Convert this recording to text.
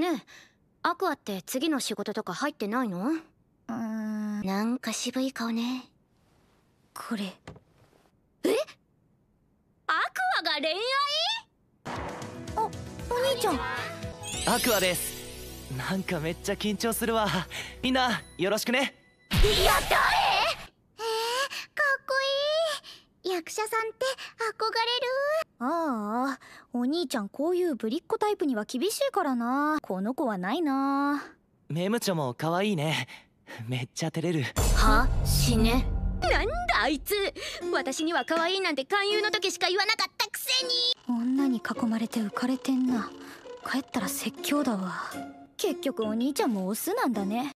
ね。アクアって次の仕事とか入ってないの？なんか渋い顔ね。 これ。 え？アクアが恋愛？ お兄ちゃん。 アクアです。なんかめっちゃ緊張するわ。みんなよろしくね。 いや、誰？ かっこいい。役者さんって憧れる。ああ、お兄ちゃんこういうぶりっ子タイプには厳しいからな。この子はないな。 メムチョも可愛いね。めっちゃ照れる。 は？死ね。なんだあいつ。私には可愛いなんて勧誘の時しか言わなかったくせに。 女に囲まれて浮かれてんな。帰ったら説教だわ。結局お兄ちゃんもオスなんだね。